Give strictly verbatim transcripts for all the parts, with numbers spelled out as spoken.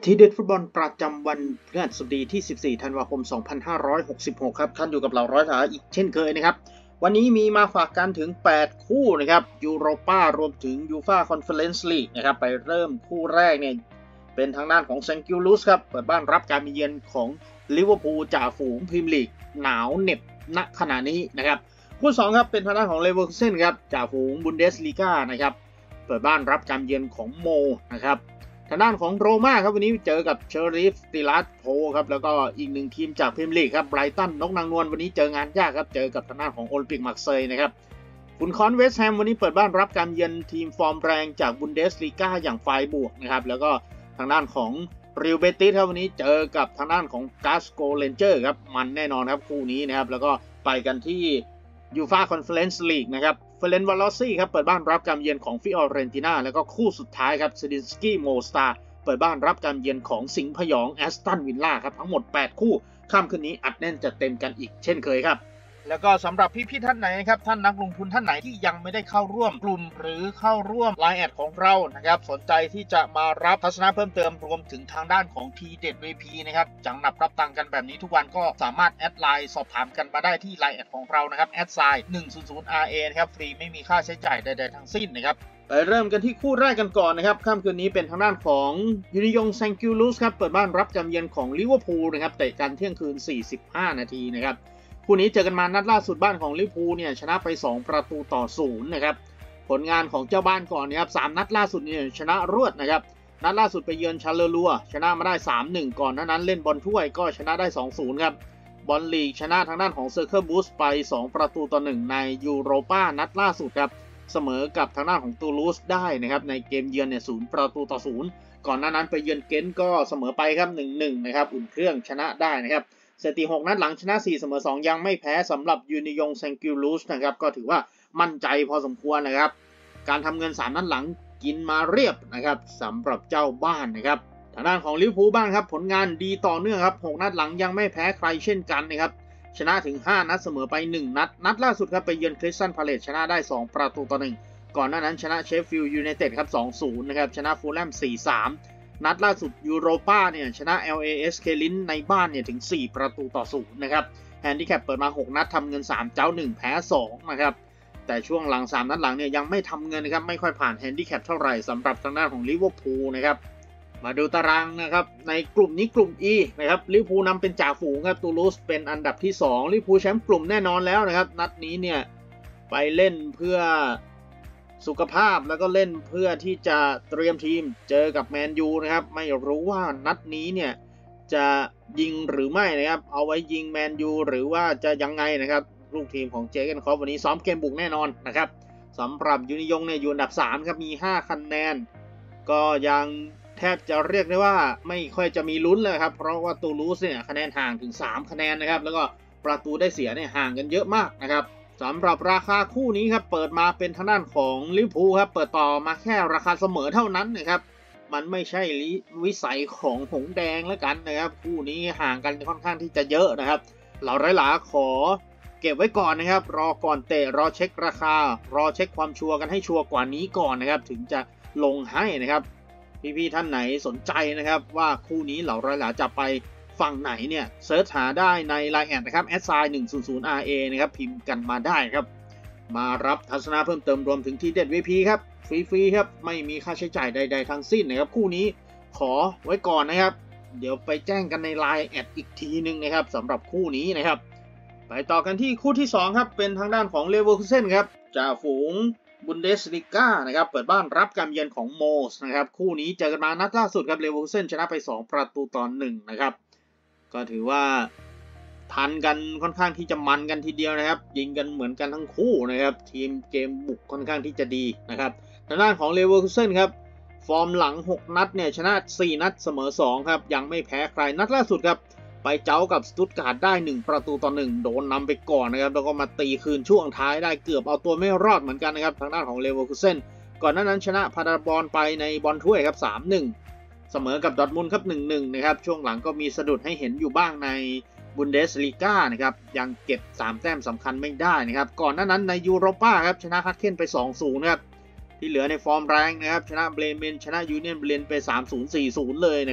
ทีเด็ดฟุตบอลประจำวันพฤหัสบดีที่สิบสี่ธันวาคมสองพันห้าร้อยหกสิบหกครับท่านอยู่กับเราร้อยสาอีกเช่นเคยนะครับวันนี้มีมาฝากกันถึงแปดคู่นะครับยูโรปารวมถึงยูฟ่าคอนเฟอเรนซ์ลีกนะครับไปเริ่มคู่แรกเนี่ยเป็นทางด้านของเซนต์กิลลูสครับเปิดบ้านรับการมาเยือนของลิเวอร์พูลจ่าฝูงพรีเมียร์ลีกหนาวเหน็บณขณะนี้นะครับคู่สองครับเป็นทางด้านของเลเวอร์คูเซ่นครับจ่าฝูงบุนเดสลีกานะครับเปิดบ้านรับการเยือนของโมนะครับทางด้านของโรม่าครับวันนี้เจอกับเชอริฟติลัสโพครับแล้วก็อีกหนึ่งทีมจากพรีเมียร์ลีกครับไบรตันนกนางนวลวันนี้เจองานยากครับเจอกับทางด้านของโอลิมปิกมาร์เซย์นะครับฟุนคอนเวสต์แฮมวันนี้เปิดบ้านรับการเยือนทีมฟอร์มแรงจากบุนเดสลีกาอย่างไฟบวกนะครับแล้วก็ทางด้านของริวเบติสครับวันนี้เจอกับทางด้านของกาสโกเรนเจอร์ครับมันแน่นอนครับคู่นี้นะครับแล้วก็ไปกันที่ยูฟ่าคอนเฟอเรนซ์ลีกนะครับเฟเรนซ์วาลอซี่ครับเปิดบ้านรับการเยือนของฟิออเรนติน่าแล้วก็คู่สุดท้ายครับซิดินสกี้โมสตาร์เปิดบ้านรับการเยือนของสิงห์พยองแอสตันวิลล่าครับทั้งหมดแปดคู่ค่ำคืนนี้อัดแน่นจัดเต็มกันอีกเช่นเคยครับแล้วก็สำหรับพี่ๆท่านไหนนะครับท่านนักลงทุนท่านไหนที่ยังไม่ได้เข้าร่วมกลุ่มหรือเข้าร่วม ไลน์ แอดของเรานะครับสนใจที่จะมารับทัศนะเพิ่มเติมรวมถึงทางด้านของ ที เด็ด วี พี นะครับจังหนับรับตังกันแบบนี้ทุกวันก็สามารถแอดไลน์สอบถามกันมาได้ที่ ไลน์ แอดของเรานะครับแอดไซน์หนึ่งศูนย์ศูนย์ อาร์ เอ นะครับฟรีไม่มีค่าใช้จ่ายใดๆทั้งสิ้นนะครับไปเริ่มกันที่คู่แรกกันก่อนนะครับค่ำคืนนี้เป็นทางด้านของยูนิยงเซนต์กิลลูสครับเปิดบ้านรับการเยือนของลิเวอร์พูลนะครับเตะกันเที่ยงคืนสี่สิบห้านาทีนะครับคู่นี้เจอกันมานัดล่าสุดบ้านของลิเวอร์พูลเนี่ยชนะไปสองประตูต่อศูนย์นะครับผลงานของเจ้าบ้านก่อนนะครับสามนัดล่าสุดเนี่ยชนะรวดนะครับนัดล่าสุดไปเยือนชาเลอรัวชนะมาได้ สามหนึ่ง ก่อนหน้านั้นเล่นบอลถ้วยก็ชนะได้ สองศูนย์ ครับบอลลีกชนะทางด้านของเซอร์เคิลบูสไปสองประตูต่อหนึ่งในยูโรปานัดล่าสุดครับเสมอกับทางด้านของตูลูสได้นะครับในเกมเยือนเนี่ยศูนย์ประตูต่อศูนย์ก่อนหน้านั้นไปเยือนเกนต์ก็เสมอไปครับ หนึ่งหนึ่ง นะครับอุ่นเครื่องชนะได้นะครับสถิติหกนัดหลังชนะสี่เสมอสองยังไม่แพ้สำหรับยูนิยงเซนต์กิลลูสนะครับก็ถือว่ามั่นใจพอสมควรนะครับการทำเงินสามนัดหลังกินมาเรียบนะครับสำหรับเจ้าบ้านนะครับทางด้านของลิเวอร์พูลบ้างครับผลงานดีต่อเนื่องครับหกนัดหลังยังไม่แพ้ใครเช่นกันนะครับชนะถึงห้านัดเสมอไปหนึ่งนัดนัดล่าสุดครับไปเยือนคริสตัลพาเลซชนะได้สองประตูต่อหนึ่งก่อนหน้านั้นชนะเชฟฟิลด์ยูไนเต็ดครับ สองศูนย์ นะครับชนะฟูลแลม สี่สามนัดล่าสุดยูโรปาเนี่ยชนะ แอล เอ เอส เค ลินในบ้านเนี่ยถึงสี่ประตูต่อศูนย์นะครับแฮนดิแคปเปิดมาหกนัดทำเงินสามเจ้าหนึ่งแพ้สองนะครับแต่ช่วงหลังสามนัดหลังเนี่ยยังไม่ทำเงินนะครับไม่ค่อยผ่านแฮนดิแคปเท่าไหร่สำหรับทางด้านของลิเวอร์พูลนะครับมาดูตารางนะครับในกลุ่มนี้กลุ่ม E นะครับลิเวอร์พูลนำเป็นจ่าฝูงครับตูลูสเป็นอันดับที่สองลิเวอร์พูลแชมป์กลุ่มแน่นอนแล้วนะครับนัดนี้เนี่ยไปเล่นเพื่อสุขภาพแล้วก็เล่นเพื่อที่จะเตรียมทีมเจอกับแมนยูนะครับไม่รู้ว่านัดนี้เนี่ยจะยิงหรือไม่นะครับเอาไว้ยิงแมนยูหรือว่าจะยังไงนะครับลูกทีมของเจเกนคอปวันนี้ซ้อมเกมบุกแน่นอนนะครับสำหรับยูนิยงเนี่ยอยู่อันดับสามครับมีห้าคะแนนก็ยังแทบจะเรียกได้ว่าไม่ค่อยจะมีลุ้นเลยครับเพราะว่าตูลูสเนี่ยคะแนนห่างถึงสามคะแนนนะครับแล้วก็ประตูได้เสียเนี่ยห่างกันเยอะมากนะครับสำหรับราคาคู่นี้ครับเปิดมาเป็นทางด้านของลิเวอร์พูลครับเปิดต่อมาแค่ราคาเสมอเท่านั้นนะครับมันไม่ใช่วิสัยของหงแดงแล้วกันนะครับคู่นี้ห่างกันค่อนข้างที่จะเยอะนะครับเราหลายๆขอเก็บไว้ก่อนนะครับรอก่อนเตะรอเช็คราคารอเช็คความชัวร์กันให้ชัวร์กว่านี้ก่อนนะครับถึงจะลงให้นะครับพี่ๆท่านไหนสนใจนะครับว่าคู่นี้เราหลายๆจะไปฝั่งไหนเนี่ยเซิร์ชหาได้ใน ไลน์ แอดนะครับแอดไซน์หนึ่งศูนย์ศูนย์ อาร์ เอ นะครับพิมพ์กันมาได้ครับมารับทัศนะเพิ่มเติมรวมถึงทีเด็ด วี พี ครับฟรีๆครับไม่มีค่าใช้จ่ายใดๆทั้งสิ้นนะครับคู่นี้ขอไว้ก่อนนะครับเดี๋ยวไปแจ้งกันใน ไลน์ แอดอีกทีนึงนะครับสำหรับคู่นี้นะครับไปต่อกันที่คู่ที่สองครับเป็นทางด้านของเลเวอร์คูเซ่นครับจ่าฝูงบุนเดสลีกานะครับเปิดบ้านรับการเยือนของโมสนะครับคู่นี้เจอกันมานัดล่าสุดครับเลเวอร์คูเซ่นชนะไปสองประตูต่อหนึ่งนะครับก็ถือว่าทันกันค่อนข้างที่จะมันกันทีเดียวนะครับยิงกันเหมือนกันทั้งคู่นะครับทีมเกมบุกค่อนข้างที่จะดีนะครับทางด้านของเลเวอร์คูเซ่นครับฟอร์มหลังหกนัดเนี่ยชนะสี่นัดเสมอสองครับยังไม่แพ้ใครนัดล่าสุดครับไปเจ้ากับสตุตการ์ดได้หนึ่งประตูต่อหนึ่งโดนนำไปก่อนนะครับแล้วก็มาตีคืนช่วงท้ายได้เกือบเอาตัวไม่รอดเหมือนกันนะครับทางด้านของเลเวอร์คูเซ่นก่อนหน้านั้นชนะพาดาบอลไปในบอลถ้วยครับ สามหนึ่งเสมอกับดอร์ทมุนด์ครับ หนึ่งหนึ่ง นะครับช่วงหลังก็มีสะดุดให้เห็นอยู่บ้างในบุนเดสลีกานะครับยังเก็บสามแต้มสำคัญไม่ได้นะครับก่อนหน้านั้นในยูโรปาครับชนะฮัตเคนไป สองศูนย์ นะครับที่เหลือในฟอร์มแรงนะครับชนะเบรเมนชนะยูเนียนเบรนไป สามศูนย์ สี่ศูนย์ เลยนะครับ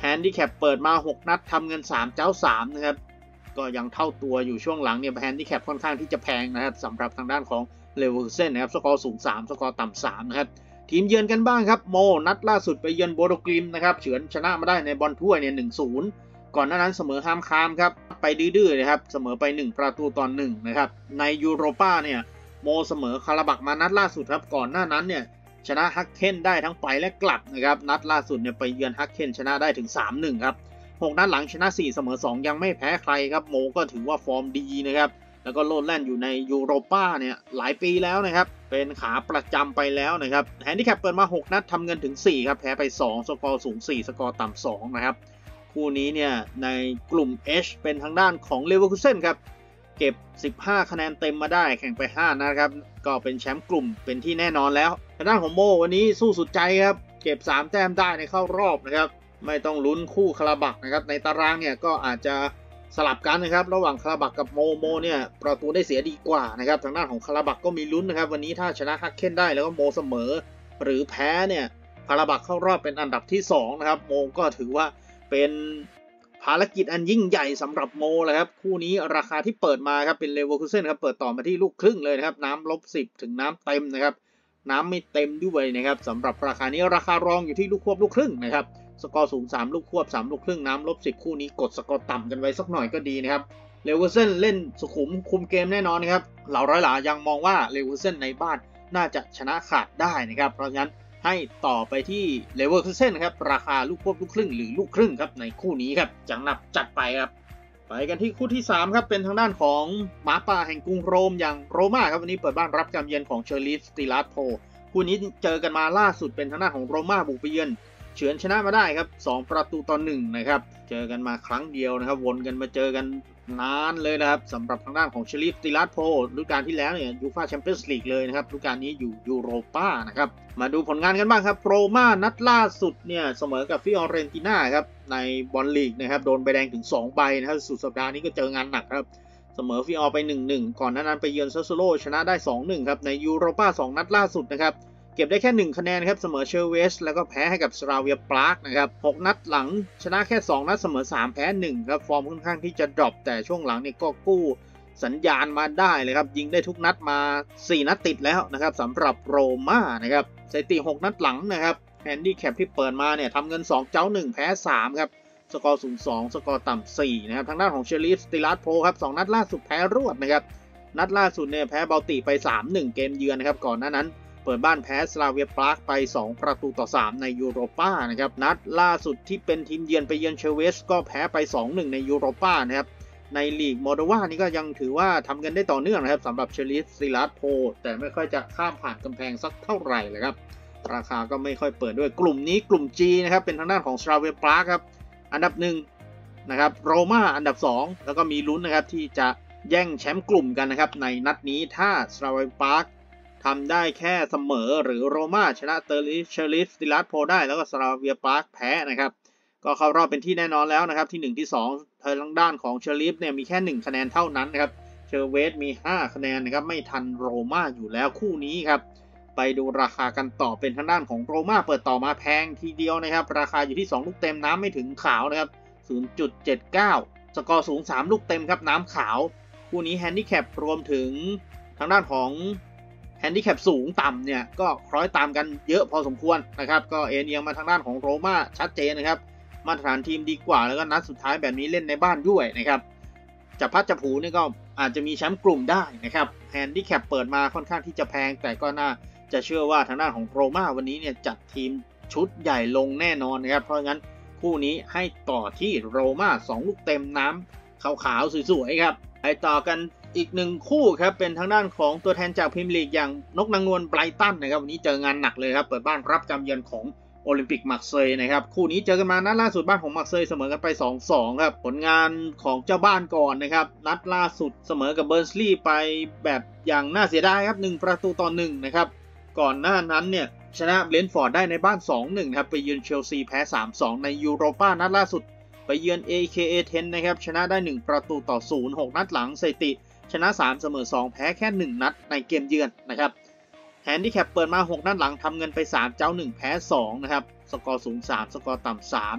แฮนดิแคปเปิดมาหกนัดทำเงินสามเจ้าสามนะครับก็ยังเท่าตัวอยู่ช่วงหลังเนี่ยแฮนดิแคปค่อนข้างที่จะแพงนะครับสำหรับทางด้านของเลเวอร์เซนนะครับสกอร์สูงสามสกอร์ต่ำสามนะครับทีมเยือนกันบ้างครับโมนัดล่าสุดไปเยือนโบโดกริมนะครับเฉือนชนะมาได้ในบอลถ้วยเนี่ย หนึ่งศูนย์ ก่อนหน้านั้นเสมอฮามคามครับไปดื้อๆนะครับเสมอไปหนึ่งประตูต่อหนึ่งนะครับในยูโรป้าเนี่ยโมเสมอคาราบักมานัดล่าสุดครับก่อนหน้านั้นเนี่ยชนะฮักเคนได้ทั้งไปและกลับนะครับนัดล่าสุดเนี่ยไปเยือนฮักเคนชนะได้ถึง สามหนึ่ง ครับหกนัดหลังชนะสี่เสมอสองยังไม่แพ้ใครครับโมก็ถือว่าฟอร์มดีนะครับแล้วก็โลดแล่นอยู่ในยูโรป้าเนี่ยหลายปีแล้วนะครับเป็นขาประจำไปแล้วนะครับแฮนดิแคปเปิดมาหกนัดทำเงินถึงสี่ครับแพ้ไปสองสกอร์สูงสี่สกอร์ต่ำสองนะครับคู่นี้เนี่ยในกลุ่ม H เป็นทางด้านของเลเวอร์คูเซ่นครับเก็บสิบห้าคะแนนเต็มมาได้แข่งไปห้านะครับก็เป็นแชมป์กลุ่มเป็นที่แน่นอนแล้วทางด้านของโมวันนี้สู้สุดใจครับเก็บสามแต้มได้ในเข้ารอบนะครับไม่ต้องลุ้นคู่คาราบักนะครับในตารางเนี่ยก็อาจจะสลับกันนะครับระหว่างคาราบักกับโมโมเนี่ยประตูได้เสียดีกว่านะครับทางด้านของคาราบักก็มีลุ้นนะครับวันนี้ถ้าชนะฮักเคนได้แล้วก็โมเสมอหรือแพ้เนี่ยคาราบักเข้ารอบเป็นอันดับที่สองนะครับโมก็ถือว่าเป็นภารกิจอันยิ่งใหญ่สำหรับโมเลยครับคู่นี้ราคาที่เปิดมาครับเป็นเลเวอร์คูเซ่นครับเปิดต่อมาที่ลูกครึ่งเลยนะครับน้ำลบสิบถึงน้ำเต็มนะครับน้ำไม่เต็มด้วยนะครับสำหรับราคานี้ราคารองอยู่ที่ลูกควบลูกครึ่งนะครับสกอร์สูงสามลูกควบสามลูกครึ่งน้ำลบสิบคู่นี้กดสกอร์ต่ำกันไว้สักหน่อยก็ดีนะครับเลเวอร์เซ่นเล่นสุขุมคุมเกมแน่นอนนะครับเหล่าร้อยหลายังมองว่าเลเวอร์เซ่นในบ้านน่าจะชนะขาดได้นะครับเพราะฉะนั้นให้ต่อไปที่เลเวอร์คูเซ่นครับราคาลูกควบลูกครึ่งหรือลูกครึ่งครับในคู่นี้ครับจังหนับจัดไปครับไปกันที่คู่ที่สามครับเป็นทางด้านของหมาป่าแห่งกรุงโรมอย่างโรม่าครับวันนี้เปิดบ้านรับการเยือนของเชอริฟสติลาโพคู่นี้เจอกันมาล่าสุดเป็นทางด้านของโรม่าบุกไปเยือนเฉือนชนะมาได้ครับสองประตูต่อหนึ่งนะครับเจอกันมาครั้งเดียวนะครับวนกันมาเจอกันนานเลยนะครับสำหรับทางด้านของเชอริฟสติลาโพฤดูกาลที่แล้วเนี่ยยูฟ่าแชมเปี้ยนส์ลีกเลยนะครับฤดูกาลนี้อยู่ยูโรป้านะครับมาดูผลงานกันบ้างครับโรม่านัดล่าสุดเนี่ยเสมอกับฟิออเรนติน่าครับในบอลลีกนะครับโดนใบแดงถึงสองใบนะครับสุดสัปดาห์นี้ก็เจองานหนักครับเสมอฟิออไป หนึ่งหนึ่ง ก่อนหน้านั้นไปเยือนซัสโซโลชนะได้ สองหนึ่ง ครับในยูโรป้าสองนัดล่าสุดนะครับเก็บได้แค่หนึ่งคะแนนครับเสมอเชลเวสแล้วก็แพ้ให้กับสลาเวียปรากนะครับหกนัดหลังชนะแค่สองนัดเสมอสามแพ้หนึ่งครับฟอร์มค่อนข้างที่จะดรอปแต่ช่วงหลังนี่ก็กู้สัญญาณมาได้เลยครับยิงได้ทุกนัดมาสี่นัดติดแล้วนะครับสำหรับโรม่านะครับสถิติหกนัดหลังนะครับแฮนดี้แคปที่เปิดมาเนี่ยทำเงินสองเจ้าหนึ่งแพ้สามครับสกอร์สูงสองสกอร์ต่ำสี่นะครับทางด้านของเชอริฟสติลาโพครับสองนัดล่าสุดแพ้รวดนะครับนัดล่าสุดเนี่ยแพ้เบลติไป สามหนึ่ง เกมเยือนนะครับก่อนหน้านั้นเปิดบ้านแพ้สลาเวียปรากไปสองประตูต่อสามในยูโรป้านะครับนัดล่าสุดที่เป็นทีมเยือนไปเยือนเชลเวสก็แพ้ไป สองหนึ่ง ในยูโรป้านะครับในลีกโมโดวานี่ก็ยังถือว่าทำกันได้ต่อเนื่องนะครับสำหรับเชอริฟสติลาโพแต่ไม่ค่อยจะข้ามผ่านกำแพงสักเท่าไหร่เลยครับราคาก็ไม่ค่อยเปิดด้วยกลุ่มนี้กลุ่ม G นะครับเป็นทางด้านของสลาเวียปรากครับอันดับหนึ่งนะครับโรม่าอันดับสองแล้วก็มีลุ้นนะครับที่จะแย่งแชมป์กลุ่มกันนะครับในนัดนี้ถ้าสลาเวียปรากทำได้แค่เสมอหรือโรม่าชนะเตอร์ลิเชอริฟสติลาโพได้แล้วก็สลาเวียปรากแพ้นะครับก็เข้ารอบเป็นที่แน่นอนแล้วนะครับที่หนึ่งที่สองทางด้านของเชอริฟเนี่ยมีแค่หนึ่งคะแนนเท่านั้นนะครับเชอร์เวสมีห้าคะแนนนะครับไม่ทันโรม่าอยู่แล้วคู่นี้ครับไปดูราคากันต่อเป็นทางด้านของโรม่าเปิดต่อมาแพงทีเดียวนะครับราคาอยู่ที่สองลูกเต็มน้ำไม่ถึงขาวนะครับ ศูนย์จุดเจ็ดเก้า สกอร์สูงสามลูกเต็มครับน้ำขาวคู่นี้แฮนดิแคปรวมถึงทางด้านของแฮนดิแคปสูงต่ำเนี่ยก็คล้อยตามกันเยอะพอสมควรนะครับก็เอ็นเอียงมาทางด้านของโรม่าชัดเจนนะครับมาตรฐานทีมดีกว่าแล้วก็นัดสุดท้ายแบบนี้เล่นในบ้านด้วยนะครับจับพัดจับผูนี่ก็อาจจะมีแชมป์กลุ่มได้นะครับแฮนดิแคปเปิดมาค่อนข้างที่จะแพงแต่ก็น่าจะเชื่อว่าทางด้านของโรม่าวันนี้เนี่ยจัดทีมชุดใหญ่ลงแน่นอนนะครับเพราะงั้นคู่นี้ให้ต่อที่โรม่าสองลูกเต็มน้ำขาวๆสวยๆครับไปต่อกันอีกหนึ่งคู่ครับเป็นทางด้านของตัวแทนจากพรีเมียร์ลีกอย่างนกนางนวลไบรตันนะครับวันนี้เจองานหนักเลยครับเปิดบ้านรับการเยือนของโอลิมปิกมาร์เซย์นะครับคู่นี้เจอกันมานัดล่าสุดบ้านของมาร์เซย์เสมอกันไป สองสอง ครับผลงานของเจ้าบ้านก่อนนะครับนัดล่าสุดเสมอกับเบิร์นสลีย์ไปแบบอย่างน่าเสียดายครับหนึ่งประตูต่อหนึ่งนะครับก่อนหน้านั้นเนี่ยชนะเบรนท์ฟอร์ดได้ในบ้าน สองหนึ่ง ครับไปเยือนเชลซีแพ้ สามสอง ในยูโรป้านัดล่าสุดไปเยือน เอ เค เอ สิบ นะครับชนะได้หนึ่งประตูต่อศูนย์ หกนัดหลังสถิติชนะสามเสมอสองแพ้แค่หนึ่งนัดในเกมเยือนนะครับแฮนดิแคปเปิดมาหกนัดหลังทำเงินไปสามเจ้าหนึ่งแพ้สองนะครับสกอร์สูงสามสกอร์ต่ำสาม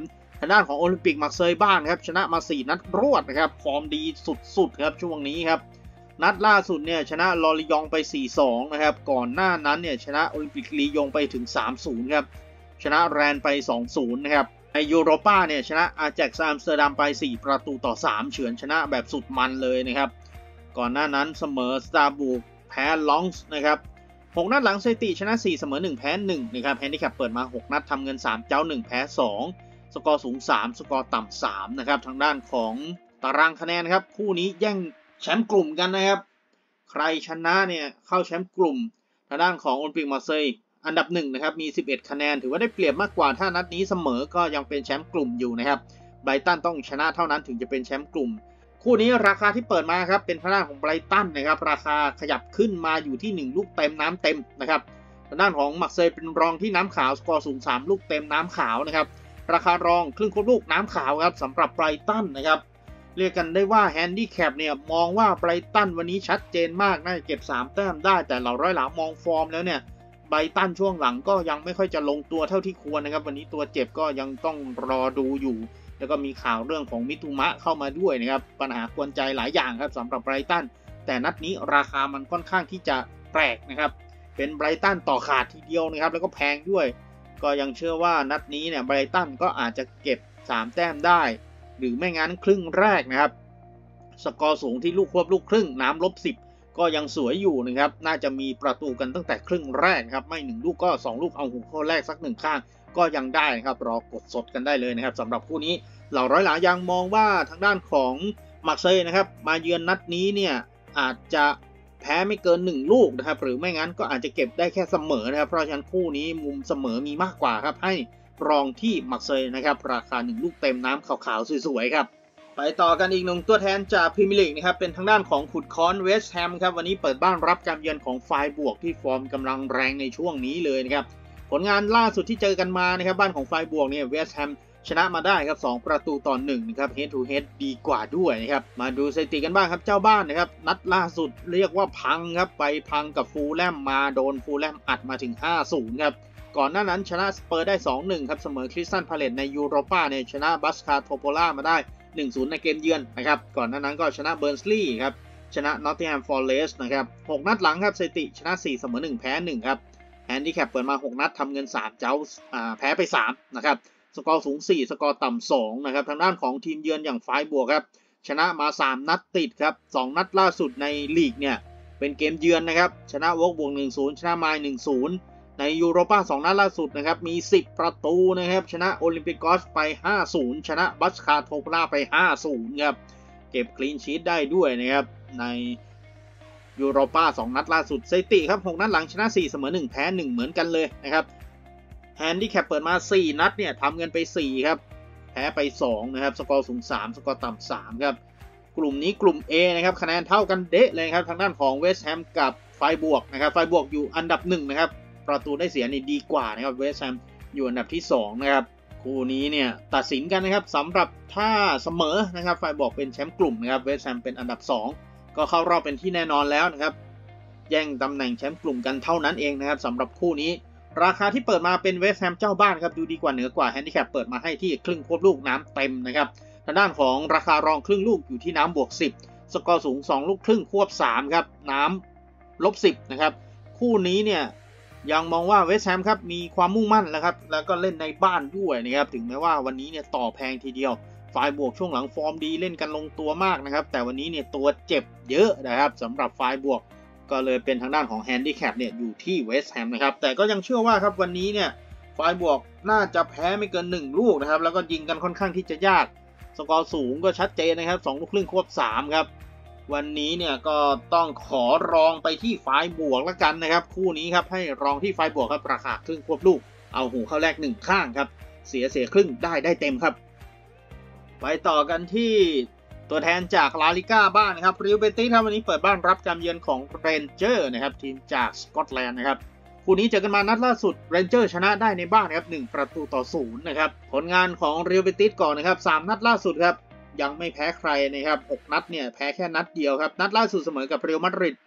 ทางด้านของโอลิมปิกมาร์เซย์บ้านครับชนะมาสี่นัดรวดนะครับฟอร์มดีสุดๆครับช่วงนี้ครับนัดล่าสุดเนี่ยชนะลอริยองไป สี่สอง นะครับก่อนหน้านั้นเนี่ยชนะโอลิมปิกลียงไปถึง สามศูนย์ ครับชนะแรนไป สองศูนย์ นะครับในยูโรป้าเนี่ยชนะอาแจ็กซ์อัมสเตอร์ดัมไปสี่ประตูต่อสามเฉือนชนะแบบสุดมันเลยนะครับก่อนหน้านั้นเสมอสตาร์บูกแพ้ลองส์นะครับหกนัดหลังสถิติชนะสี่เสมอหนึ่งแพ้หนึ่งนะครับแฮนดิแคปเปิดมาหกนัดทำเงินสามเจ้าหนึ่งแพ้สองสกอร์สูงสามสกอร์ต่ำสามนะครับทางด้านของตารางคะแนนครับคู่นี้แย่งแชมป์กลุ่มกันนะครับใครชนะเนี่ยเข้าแชมป์กลุ่มทางด้านของโอลิมปิกมาร์เซย์อันดับหนึ่งนะครับมีสิบเอ็ดคะแนนถือว่าได้เปรียบมากกว่าถ้านัดนี้เสมอก็ยังเป็นแชมป์กลุ่มอยู่นะครับไบรตันต้องชนะเท่านั้นถึงจะเป็นแชมป์กลุ่มคู่นี้ราคาที่เปิดมาครับเป็นทางด้านของไบรตันนะครับราคาขยับขึ้นมาอยู่ที่หนึ่งลูกเต็มน้ำเต็มนะครับทางด้านของมาร์เซย์เป็นรองที่น้ำขาวสกอร์สูงสามลูกเต็มน้ำขาวนะครับราคารองครึ่งครบลูกน้ำขาวครับสำหรับไบรตันนะครับเรียกกันได้ว่าแฮนดี้แคปเนี่ยมองว่าไบรตันวันนี้ชัดเจนมากน่าจะเก็บสามแต้มได้แต่เราร้อยหลามองฟอร์มแล้วเนี่ยไบรตันช่วงหลังก็ยังไม่ค่อยจะลงตัวเท่าที่ควรนะครับวันนี้ตัวเจ็บก็ยังต้องรอดูอยู่แล้วก็มีข่าวเรื่องของมิตุมะเข้ามาด้วยนะครับปัญหากวนใจหลายอย่างครับสำหรับไบรตันแต่นัดนี้ราคามันค่อนข้างที่จะแปลกนะครับเป็นไบรตันต่อขาดทีเดียวนะครับแล้วก็แพงด้วยก็ยังเชื่อว่านัดนี้เนี่ยไบรตันก็อาจจะเก็บสามแต้มได้หรือไม่งั้นครึ่งแรกนะครับสกอร์สูงที่ลูกควบลูกครึ่งน้ำลบสิบก็ยังสวยอยู่นะครับน่าจะมีประตูกันตั้งแต่ครึ่งแรกครับไม่หนึ่งลูกก็สองลูกเอาหูเข้าแรกสักหนึ่งข้างก็ยังได้นะครับรอกดสดกันได้เลยนะครับสำหรับคู่นี้เหล่าร้อยหลายังมองว่าทางด้านของมาร์เซย์นะครับมาเยือนนัดนี้เนี่ยอาจจะแพ้ไม่เกินหนึ่งลูกนะครับหรือไม่งั้นก็อาจจะเก็บได้แค่เสมอนะครับเพราะฉะนั้นคู่นี้มุมเสมอมีมากกว่าครับให้รองที่มาร์เซย์นะครับราคาหนึ่งลูกเต็มน้ำขาวๆสวยๆครับไปต่อกันอีกหนึ่งตัวแทนจากพรีเมียร์ลีกนะครับเป็นทางด้านของขุดค้อนเวสต์แฮมครับวันนี้เปิดบ้านรับการเยือนของไฟบวกที่ฟอร์มกำลังแรงในช่วงนี้เลยนะครับผลงานล่าสุดที่เจอกันมานะครับบ้านของไฟบวกเนี่ยเวสต์แฮมชนะมาได้ครับสองประตูต่อหนึ่งนะครับ head to head ดีกว่าด้วยนะครับมาดูสถิติกันบ้างครับเจ้าบ้านนะครับนัดล่าสุดเรียกว่าพังครับไปพังกับฟูลแลมมาโดนฟูลแลมอัดมาถึง ห้าศูนย์ ครับก่อนหน้านั้นชนะสเปอร์ได้ สองหนึ่ง ครับเสมอคริสตัลพาเลตในยูโรป้าเนี่ยชนะบัสคาโทโปล่ามาได้ หนึ่งศูนย์ ในเกมเยือนนะครับก่อนหน้านั้นก็ชนะเบิร์นสลีย์ครับชนะนอตติงแฮมฟอเรสต์นะครับหกนัดหลังครับสถิติชนะสี่เสมอหนึ่งแพ้หนึ่งครับแฮนดิแคปเปิดมาหกนัดทำเงินสามเจ้าอ่าแพ้ไปสามนะครับสกอร์สูงสี่สกอร์ต่ำสองนะครับทางด้านของทีมเยือนอย่างไฟบวกครับชนะมาสามนัดติดครับสองนัดล่าสุดในลีกเนี่ยเป็นเกมเยือนนะครับชนะวอล์กบวก หนึ่งศูนย์ ชนะไมล์ หนึ่งศูนย์ ในยูโรป้าสองนัดล่าสุดนะครับมีสิบประตูนะครับชนะโอลิมปิกอสไป ห้าศูนย์ ชนะบัสคาโทโปล่าไป ห้าศูนย์ ครับเก็บคลีนชีทได้ด้วยนะครับในยูโรป้าสองนัดล่าสุดสถิติครับหกนัดหลังชนะสี่เสมอหนึ่งแพ้หนึ่งเหมือนกันเลยนะครับแฮนดิแคปเปิดมาสี่นัดเนี่ยทำเงินไปสี่ครับแพ้ไปสองนะครับสกอร์สูงสามสกอร์ต่ำสามครับกลุ่มนี้กลุ่ม A นะครับคะแนนเท่ากันเดะเลยครับทางด้านของเวสต์แฮมกับไฟบวกนะครับไฟบวกอยู่อันดับหนึ่งนะครับประตูได้เสียนี่ดีกว่านะครับเวสต์แฮมอยู่อันดับที่สองนะครับคู่นี้เนี่ยตัดสินกันนะครับสำหรับถ้าเสมอนะครับไฟบวกเป็นแชมป์กลุ่มนะครับเวสต์แฮมเป็นอันดับสองก็เข้ารอบเป็นที่แน่นอนแล้วนะครับแย่งตำแหน่งแชมป์กลุ่มกันเท่านั้นเองนะครับสำหรับคู่นี้ราคาที่เปิดมาเป็นเวสต์แฮมเจ้าบ้านครับดูดีกว่าเหนือกว่าแฮนดิแคปเปิดมาให้ที่ครึ่งควบลูกน้ำเต็มนะครับทางด้านของราคารองครึ่งลูกอยู่ที่น้ำบวกสิบสกอร์สูงสองลูกครึ่งควบสามครับน้ำลบสิบนะครับคู่นี้เนี่ยยังมองว่าเวสต์แฮมครับมีความมุ่งมั่นแล้วครับแล้วก็เล่นในบ้านด้วยนะครับถึงแม้ว่าวันนี้เนี่ยต่อแพงทีเดียวฝ่ายบวกช่วงหลังฟอร์มดีเล่นกันลงตัวมากนะครับแต่วันนี้เนี่ยตัวเจ็บเยอะนะครับสำหรับฝ่ายบวกก็เลยเป็นทางด้านของแฮนดิแคปเนี่ยอยู่ที่เวสต์แฮมนะครับแต่ก็ยังเชื่อว่าครับวันนี้เนี่ยฝ่ายบวกน่าจะแพ้ไม่เกินหนึ่งลูกนะครับแล้วก็ยิงกันค่อนข้างที่จะยากสกอร์สูงก็ชัดเจนนะครับสองลูกครึ่งควบสามครับวันนี้เนี่ยก็ต้องขอรองไปที่ฝ่ายบวกแล้วกันนะครับคู่นี้ครับให้รองที่ฝ่ายบวกครับราคาครึ่งควบลูกเอาหูเข้าแรกหนึ่งข้างครับเสียเสียครึ่งได้ได้เต็มครับไปต่อกันที่ตัวแทนจากลาลิก้าบ้านนะครับริวเบติสครับวันนี้เปิดบ้านรับการเยือนของเรนเจอร์นะครับทีมจากสกอตแลนด์นะครับคู่นี้เจอกันมานัดล่าสุดเรนเจอร์ชนะได้ในบ้านครับหนึ่งประตูต่อศูนย์นะครับผลงานของริวเบติสก่อนนะครับสามนัดล่าสุดครับยังไม่แพ้ใครนะครับหกนัดเนี่ยแพ้แค่นัดเดียวครับนัดล่าสุดเสมอกับเรอัลมาดริด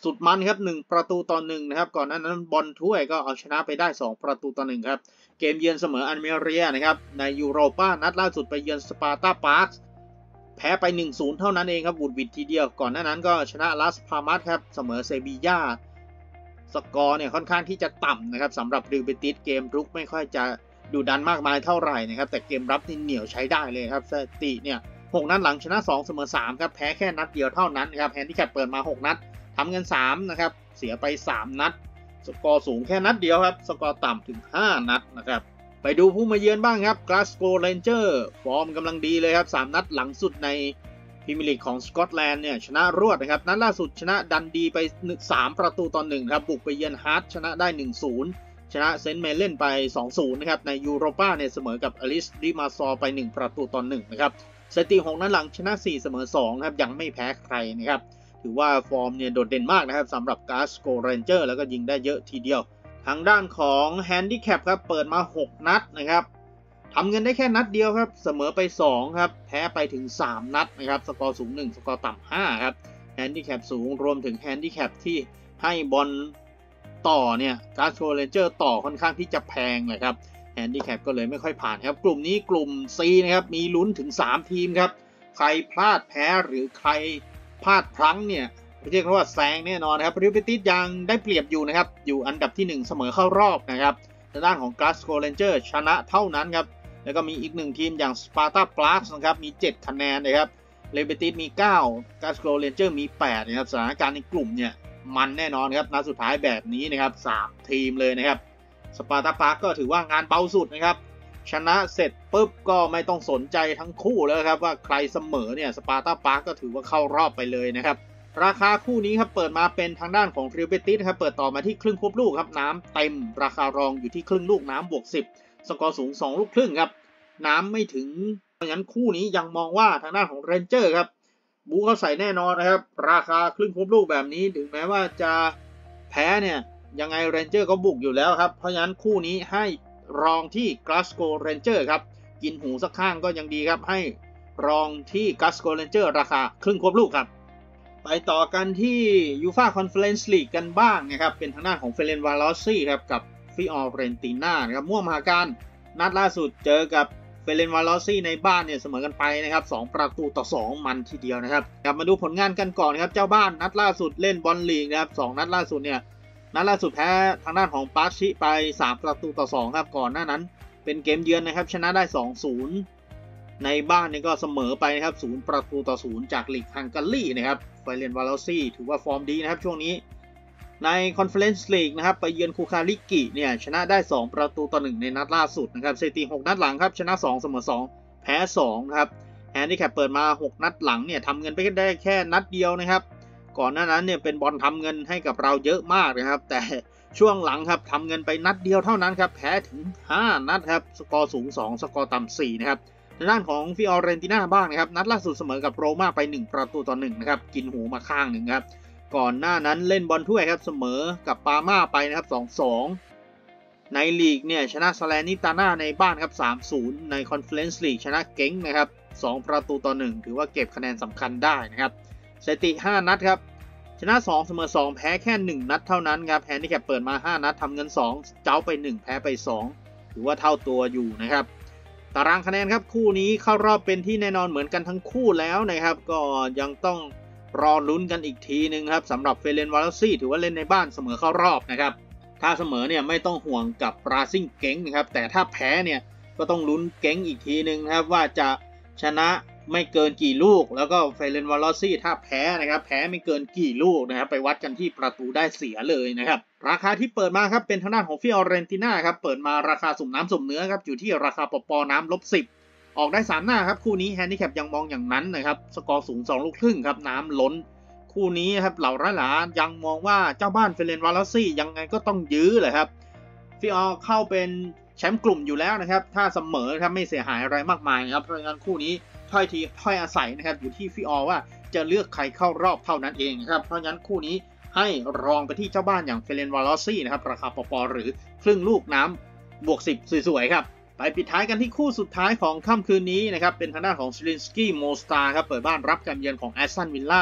สุดมันครับหนึ่งประตูต่อหนึ่งนะครับก่อนหน้านั้นบอลถ้วยก็เอาชนะไปได้สองประตูต่อหนึ่งครับเกมเยือนเสมออัลเมเรียนะครับในยูโรปานัดล่าสุดไปเยือนสปาร์ตาปาร์คแพ้ไป หนึ่งศูนย์ เท่านั้นเองครับบุดวิดทีเดียวก่อนหน้านั้นก็ชนะลาสพามัสครับเสมอเซบีย่าสกอร์เนี่ยค่อนข้างที่จะต่ำนะครับสำหรับริวเบติสเกมรุกไม่ค่อยจะดุดันมากมายเท่าไหร่นะครับแต่เกมรับนี่เหนียวใช้ได้เลยครับสถิติเนี่ยหกนัดหลังชนะสองเสมอสามครับแพ้แค่นัดเดียวเท่านั้นครับแฮนดิแคปเปิดมาหกนัดทำเงินสามนะครับเสียไปสามนัดสกอร์สูงแค่นัดเดียวครับสกอร์ต่ำถึงห้านัดนะครับไปดูผู้มาเยือนบ้างครับ Glasgow Rangers ฟอร์มกำลังดีเลยครับสามนัดหลังสุดในพรีเมียร์ลีกของสกอตแลนด์เนี่ยชนะรวดนะครับนัดล่าสุดชนะดันดีไปสามประตูต่อหนึ่งครับบุกไปเยือนฮาร์ทชนะได้ หนึ่งศูนย์ ชนะเซนต์เมเลนไป สองศูนย์ นะครับในยูโรปาเนี่ยเสมอกับอลิสดิมาซอร์ไปหนึ่งประตูต่อหนึ่งนะครับสถิติหกนัดหลังชนะสี่เสมอสองครับยังไม่แพ้ใครนะครับถือว่าฟอร์มเนี่ยโดดเด่นมากนะครับสำหรับ Glasgow Rangers แล้วก็ยิงได้เยอะทีเดียวทางด้านของ Handicap ครับเปิดมาหกนัดนะครับทำเงินได้แค่นัดเดียวครับเสมอไปสองครับแพ้ไปถึงสามนัดนะครับสกอร์สูงหนึ่งสกอร์ต่ำห้าครับ Handicap สูงรวมถึง Handicap ที่ให้บอลต่อเนี่ย Glasgow Rangers ต่อค่อนข้างที่จะแพงเลยครับ Handicap ก็เลยไม่ค่อยผ่านครับกลุ่มนี้กลุ่ม C นะครับมีลุ้นถึงสามทีมครับใครพลาดแพ้หรือใครพลาดพลั้งเนี่ยเรียกว่าแซงแน่นอนนะครับริวเบติสยังได้เปรียบอยู่นะครับอยู่อันดับที่หนึ่งเสมอเข้ารอบนะครับทางด้านของ Glasgow Rangers ชนะเท่านั้นครับแล้วก็มีอีกหนึ่งทีมอย่าง Sparta Prague นะครับมีเจ็ดคะแนนนะครับริวเบติสมีเก้า Glasgow Rangers มีแปดนะครับสถานการณ์ในกลุ่มเนี่ยมันแน่นอนครับนัดสุดท้ายแบบนี้นะครับสามทีมเลยนะครับ Sparta Prague ก็ถือว่างานเบาสุดนะครับชนะเสร็จปุ๊บก็ไม่ต้องสนใจทั้งคู่แล้วครับว่าใครเสมอเนี่ย Sparta Prague ก็ถือว่าเข้ารอบไปเลยนะครับราคาคู่นี้ครับเปิดมาเป็นทางด้านของริวเบติสครับเปิดต่อมาที่ครึ่งควบลูกครับน้ำเต็มราคารองอยู่ที่ครึ่งลูกน้ำบวกสิบสกอร์สูงสองลูกครึ่งครับน้ำไม่ถึงเพราะฉะนั้นคู่นี้ยังมองว่าทางด้านของเรนเจอร์ครับบูเขาใส่แน่นอนนะครับราคาครึ่งควบลูกแบบนี้ถึงแม้ว่าจะแพ้เนี่ยยังไงเรนเจอร์ก็บุกอยู่แล้วครับเพราะฉะนั้นคู่นี้ให้รองที่ Glasgow Rangers ครับกินหูสักข้างก็ยังดีครับให้รองที่ Glasgow Rangers ราคาครึ่งควบลูกครับไปต่อกันที่ ยูฟ่า Conference League กันบ้างนะครับเป็นทางด้านของเฟเรนวาลอซี่ครับกับฟิออเรนติน่านะครับม่วงมหาการนัดล่าสุดเจอกับเฟเรนวาลอซี่ในบ้านเนี่ยเสมอกันไปนะครับสองประตูต่อสองมันทีเดียวนะครับกลับมาดูผลงานกันก่อนครับเจ้าบ้านนัดล่าสุดเล่นบอลลีกนะครับสองนัดล่าสุดเนี่ยนัดล่าสุดแพ้ทางด้านของปาชิไปสามประตูต่อสองครับก่อนหน้านั้นเป็นเกมเยือนนะครับชนะได้ สองศูนย์ ในบ้านนี่ก็เสมอไปนะครับศูนย์ประตูต่อศูนย์จากลีกฮังการีนะครับเฟเรนวาลอซี่ถือว่าฟอร์มดีนะครับช่วงนี้ใน Conference League นะครับไปเยือนคูคาริกิเนี่ยชนะได้สองประตูต่อหนึ่งในนัดล่าสุดนะครับสถิติหกนัดหลังครับชนะสองเสมอสองแพ้สองครับแฮนดิแคปเปิดมาหกนัดหลังเนี่ยทำเงินไปได้แค่นัดเดียวนะครับก่อนหน้านั้นเนี่ยเป็นบอลทำเงินให้กับเราเยอะมากนะครับแต่ช่วงหลังครับทำเงินไปนัดเดียวเท่านั้นครับแพ้ถึงห้านัดครับสกอร์สูงสองสกอร์ต่ำสี่นะครับในด้านของฟิออเรนติน่าบ้างนะครับนัดล่าสุดเสมอกับโรม่าไปหนึ่งประตูต่อหนึ่งนะครับกินหูมาข้างหนึ่งครับก่อนหน้านั้นเล่นบอลถ้วยครับเสมอกับปาม่าไปนะครับ สองสอง ในลีกเนี่ยชนะสแลนิตาน่าในบ้านครับ สามศูนย์ ใน Conference League ชนะเก้งนะครับสองประตูต่อหนึ่งถือว่าเก็บคะแนนสำคัญได้นะครับสถิติห้านัดครับชนะสองเสมอสองแพ้แค่หนึ่งนัดเท่านั้นครับแฮนดิแคปเปิดมาห้านัดทำเงินสองเจ้าไปหนึ่งแพ้ไปสองถือว่าเท่าตัวอยู่นะครับตารางคะแนนครับคู่นี้เข้ารอบเป็นที่แน่นอนเหมือนกันทั้งคู่แล้วนะครับก็ยังต้องรอลุ้นกันอีกทีนึงครับสำหรับเฟเรนวาลอซี่ถือว่าเล่นในบ้านเสมอเข้ารอบนะครับถ้าเสมอเนี่ยไม่ต้องห่วงกับปราซิ่งเก้งนะครับแต่ถ้าแพ้เนี่ยก็ต้องลุ้นเก้งอีกทีนึงนะครับว่าจะชนะไม่เกินกี่ลูกแล้วก็เฟเรนวาลอซี่ถ้าแพ้นะครับแพ้ไม่เกินกี่ลูกนะครับไปวัดกันที่ประตูได้เสียเลยนะครับราคาที่เปิดมาครับเป็นทางด้านของฟิออเรนติน่าครับเปิดมาราคาสุ่มน้ำสุ่มเนื้อครับอยู่ที่ราคาปปน้ำลบสิบออกได้สามหน้าครับคู่นี้แฮนดิแคปยังมองอย่างนั้นนะครับสกอร์สูงสองลูกครึ่งครับน้ำล้นคู่นี้ครับเหล่าร้ายหลายังมองว่าเจ้าบ้านเฟเรนวาลอซี่ยังไงก็ต้องยื้อเลยครับฟิออเข้าเป็นแชมป์กลุ่มอยู่แล้วนะครับถ้าเสมอครับไม่เสียหายอะไรมากมายครับเพราะงั้นคู่นี้ถ้อยทีถ้อยอาศัยนะครับอยู่ที่ฟิออว่าจะเลือกใครเข้ารอบเท่านั้นเองครับเพราะงั้นคู่นี้ให้รองไปที่เจ้าบ้านอย่างเฟเรนวาลอซี่นะครับราคาปปหรือครึ่งลูกน้ำบวกสิบสวยๆครับไปปิดท้ายกันที่คู่สุดท้ายของค่ำคืนนี้นะครับเป็นทางด้านของซิลินสกี้โมสตาร์ครับเปิดบ้านรับการเยือนของแอสตันวิลล่า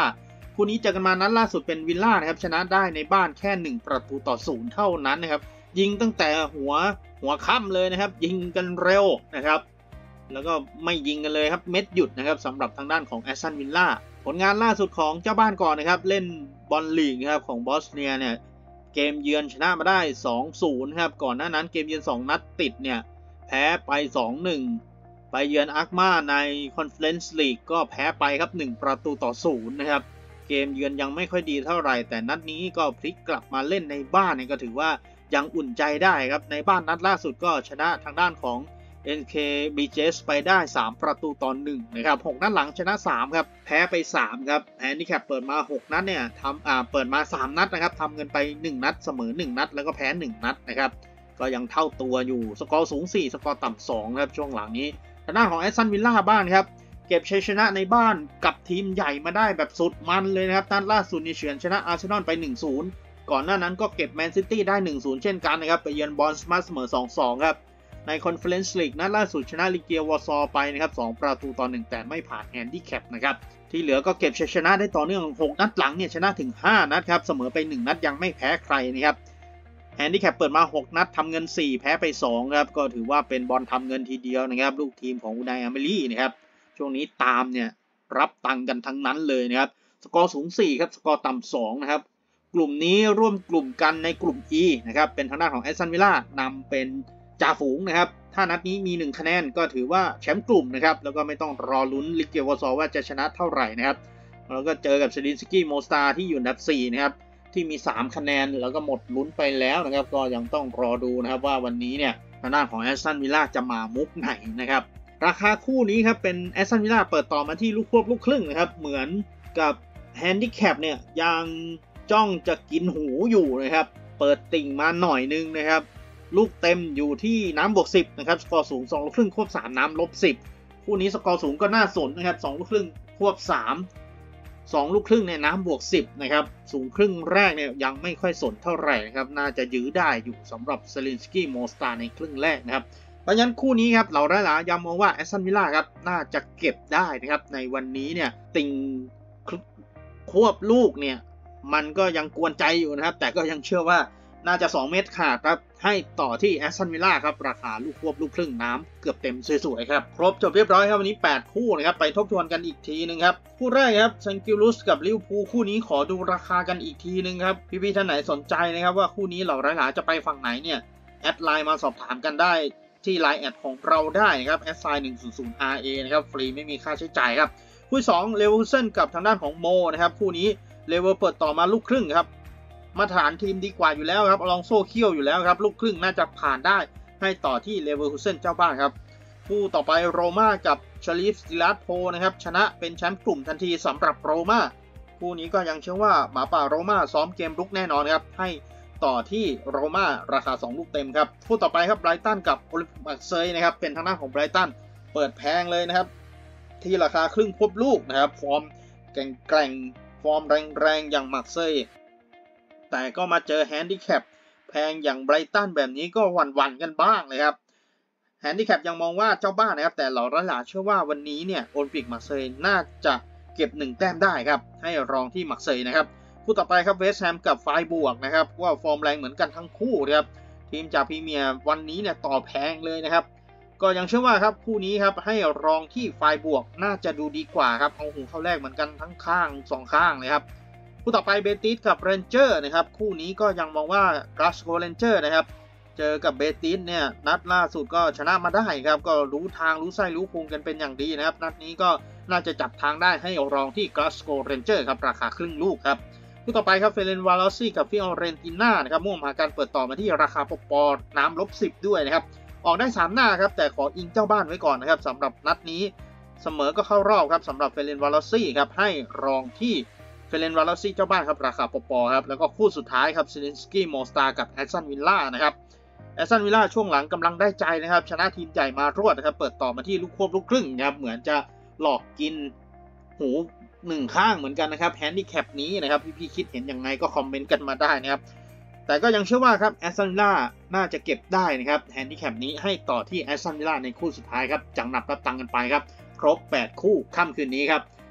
คู่นี้เจอกันมานัดล่าสุดเป็นวิลล่านะครับชนะได้ในบ้านแค่หนึ่งประตูต่อศูนย์เท่านั้นนะครับยิงตั้งแต่หัวหัวค่ำเลยนะครับยิงกันเร็วนะครับแล้วก็ไม่ยิงกันเลยครับเม็ดหยุดนะครับสำหรับทางด้านของแอสตันวิลล่าผลงานล่าสุดของเจ้าบ้านก่อนนะครับเล่นบอลลีกนะครับของบอสเนียเนี่ยเกมเยือนชนะมาได้ สองศูนย์ ครับก่อนหน้านั้นเกมเยือนสองนัดติดเนี่ยแพ้ไป สองหนึ่ง ไปเยือนอาร์มาในคอนเฟอเรนซ์ลีกก็แพ้ไปครับหนึ่งประตูต่อศูนย์นะครับเกมเยือนยังไม่ค่อยดีเท่าไหร่แต่นัดนี้ก็พลิกกลับมาเล่นในบ้านเนี่ยก็ถือว่ายังอุ่นใจได้ครับในบ้านนัดล่าสุดก็ชนะทางด้านของ เอ็น เค บี จี เอส ไปได้สามประตูต่อหนึ่งนะครับหกนัดหลังชนะสามครับแพ้ไปสามครับแฮนดิแคปเปิดมาหกนัดเนี่ยทำอ่าเปิดมาสามนัดนะครับทำเงินไปหนึ่งนัดเสมอหนึ่งนัดแล้วก็แพ้หนึ่งนัดนะครับก็ยังเท่าตัวอยู่สกอร์สูงสี่สกอร์ต่ำสองครับช่วงหลังนี้ทางด้านของแอสตันวิลล่าบ้านครับเก็บชัยชนะในบ้านกับทีมใหญ่มาได้แบบสุดมันเลยนะครับนัดล่าสุดนี่เฉือนชนะอาร์เซนอลไป หนึ่งศูนย์ ก่อนหน้านั้นก็เก็บแมนซิตี้ได้ หนึ่งศูนย์ เช่นกันนะครับไปเยือนบอร์นมัธเสมอ สองสอง ครับในคอนเฟอเรนซ์ลีกนัดล่าสุดชนะลิเกียวอร์ซอไปนะครับสองประตูต่อหนึ่งแต่ไม่ผ่านแฮนดิแคปนะครับที่เหลือก็เก็บชัยชนะได้ต่อเนื่องหกนัดหลังเนี่ยชนะถึงห้านัดครับเสมอไปหนึ่งนัดยังไม่แพ้ใครนะครับแฮนดิแคปเปิดมาหกนัดทำเงินสี่แพ้ไปสองครับก็ถือว่าเป็นบอลทำเงินทีเดียวนะครับลูกทีมของอูไนอาเมรี่นะครับช่วงนี้ตามเนี่ยรับตังกันทั้งนั้นเลยนะครับสกอร์สูงสี่ครับสกอร์ต่ำสองนะครับกลุ่มนี้ร่วมกลุ่มกันในกลุ่ม E นะครับเป็นทางด้านของแอสตันวิลล่านำเป็นจ่าฝูงนะครับถ้านัดนี้มีหนึ่งคะแนนก็ถือว่าแชมป์กลุ่มนะครับแล้วก็ไม่ต้องรอลุ้นลิเกียวอร์ซอว่าจะชนะเท่าไหร่นะครับแล้วก็เจอกับเซรินสกี้โมสตาที่อยู่อันดับสี่นะครับที่มีสามคะแนนแล้วก็หมดลุ้นไปแล้วนะครับก็ยังต้องรอดูนะครับว่าวันนี้เนี่ยทางด้านของแอสตันวิลล่าจะมามุกไหนนะครับราคาคู่นี้ครับเป็นแอสตันวิลล่าเปิดต่อมาที่ลูกควบลูกครึ่งนะครับเหมือนกับแฮนดิแคปเนี่ยยังจ้องจะกินหูอยู่นะครับเปิดติ่งมาหน่อยนึงนะครับลูกเต็มอยู่ที่น้ำบวกสิบนะครับสกอร์สูงสองลูกครึ่งควบสามน้ำลบสิบคู่นี้สกอร์สูงก็น่าสนนะครับสองลูกครึ่งควบสาม สองลูกครึ่งเนี่ยน้ำบวกสิบนะครับสูงครึ่งแรกเนี่ยยังไม่ค่อยสนเท่าไหร่นะครับน่าจะยื้อได้อยู่สำหรับเซลินสกี้โมสตาในครึ่งแรกนะครับเพราะฉะนั้นคู่นี้ครับเราได้ละย้ำมองว่าแอสตันวิลล่าครับน่าจะเก็บได้นะครับในวันนี้เนี่ยติงควบลูกเนี่ยมันก็ยังกวนใจอยู่นะครับแต่ก็ยังเชื่อว่าน่าจะสองเม็ดขาดครับให้ต่อที่แอสตันวิลล่าครับราคาลูกควบลูกครึ่งน้ำเกือบเต็มสวยๆครับครบจบเรียบร้อยครับวันนี้แปดคู่นะครับไปทบทวนกันอีกทีนึงครับคู่แรกครับซันกิลุสกับลิเวอร์พูลคู่นี้ขอดูราคากันอีกทีนึงครับพี่ๆท่านไหนสนใจนะครับว่าคู่นี้เหล่าหลายๆจะไปฝั่งไหนเนี่ยแอดไลน์มาสอบถามกันได้ที่ไลน์แอดของเราได้ครับแอดไซน์หนึ่งศูนย์ศูนย์ อาร์ เอ นะครับฟรีไม่มีค่าใช้จ่ายครับคู่สองเลเวอร์เซนกับทางด้านของโมนะครับคู่นี้เลเวอร์เปิดต่อมาลูกครึ่งครับมาตรฐานทีมดีกว่าอยู่แล้วครับอลองโซ่เคี่ยวอยู่แล้วครับลูกครึ่งน่าจะผ่านได้ให้ต่อที่เลเวอร์คูเซนเจ้าบ้านครับคู่ต่อไปโรม่ากับชาลิฟซิลาโพนะครับชนะเป็นแชมป์กลุ่มทันทีสำหรับโรม่าคู่นี้ก็ยังเชื่อว่าหมาป่าโรม่าซ้อมเกมรุกแน่นอนครับให้ต่อที่โรม่าราคาสองลูกเต็มครับคู่ต่อไปครับไบรตันกับโอลิมปิกมาร์เซย์นะครับเป็นทางด้านของไบรตันเปิดแพงเลยนะครับที่ราคาครึ่งควบลูกนะครับฟอร์มแกร่งฟอร์มแรงๆอย่างมาร์เซย์แต่ก็มาเจอแฮนดิแคปแพงอย่างไบรตันแบบนี้ก็หวั่นๆกันบ้างเลยครับแฮนดิแคปยังมองว่าเจ้าบ้านนะครับแต่เหล่าระหลาเชื่อว่าวันนี้เนี่ยโอลิมปิกมาร์เซย์น่าจะเก็บหนึ่งแต้มได้ครับให้รองที่มาร์เซย์นะครับคู่ต่อไปครับเวสต์แฮมกับไฟบวกนะครับว่าฟอร์มแรงเหมือนกันทั้งคู่นะครับทีมจากพรีเมียร์วันนี้เนี่ยต่อแพงเลยนะครับก็ยังเชื่อว่าครับคู่นี้ครับให้รองที่ไฟบวกน่าจะดูดีกว่าครับเอาหูเข้าแรกเหมือนกันทั้งข้างสองข้างเลยครับคู่ต่อไปเบติสกับเรนเจอร์นะครับคู่นี้ก็ยังมองว่ากลาสโกเรนเจอร์นะครับเจอกับเบติสเนี่ยนัดล่าสุดก็ชนะมาได้ครับก็รู้ทางรู้ไส้รู้พุงกันเป็นอย่างดีนะครับนัดนี้ก็น่าจะจับทางได้ให้รองที่กลาสโกเรนเจอร์ครับราคาครึ่งลูกครับคู่ต่อไปครับเฟเรนวาลอซี่กับฟิออเรนติน่านะครับมุ่งหาการเปิดต่อมาที่ราคาปปน้ำลบสิบด้วยนะครับออกได้สามหน้าครับแต่ขออิงเจ้าบ้านไว้ก่อนนะครับสำหรับนัดนี้เสมอก็เข้ารอบครับสำหรับเฟเรนวาลอซี่ครับให้รองที่เฟเรนวาลอซี่เจ้าบ้านครับราคาปปครับแล้วก็คู่สุดท้ายครับซิลินสกี้โมสตากับแอสตันวิลล่านะครับแอสตันวิลล่าช่วงหลังกำลังได้ใจนะครับชนะทีมใหญ่มารวดนะครับเปิดต่อมาที่ลูกควบลูกครึ่งนะครับเหมือนจะหลอกกินหูหนึ่งข้างเหมือนกันนะครับแฮนดิแคปนี้นะครับพี่ๆคิดเห็นยังไงก็คอมเมนต์กันมาได้นะครับแต่ก็ยังเชื่อว่าครับแอสตันวิลล่าน่าจะเก็บได้นะครับแฮนดิแคปนี้ให้ต่อที่แอสตันวิลล่าในคู่สุดท้ายครับจังหนับรับตังกันไปครับครบแปดคู่ค่ำคืนนี้ครับ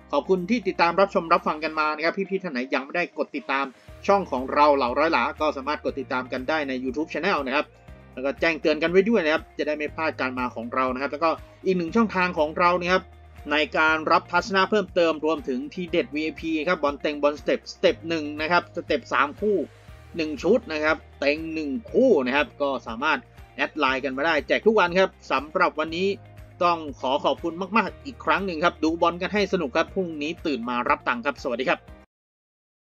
ขอบคุณที่ติดตามรับชมรับฟังกันมานะครับพี่ๆท่านไหนยังไม่ได้กดติดตามช่องของเราเหล่าร้อยหลาก็สามารถกดติดตามกันได้ใน YouTube Channel นะครับแล้วก็แจ้งเตือนกันไว้ด้วยนะครับจะได้ไม่พลาดการมาของเรานะครับแล้วก็อีกหนึ่งช่องทางของเรานะครับในการรับทัศนะเพิ่มเติมรวมถึงทีเด็ด วี ไอ พี ครับบอลเต็งบอลสเต็ปสเต็ปหนึ่งนะครับสเต็ปสามคู่หนึ่งชุดนะครับเต็งหนึ่งคู่นะครับก็สามารถแอดไลน์กันมาได้แจกทุกวันครับสำหรับวันนี้ต้องขอขอบคุณมากๆอีกครั้งหนึ่งครับดูบอลกันให้สนุกครับพรุ่งนี้ตื่นมารับตังค์ครับสวัสดีครับ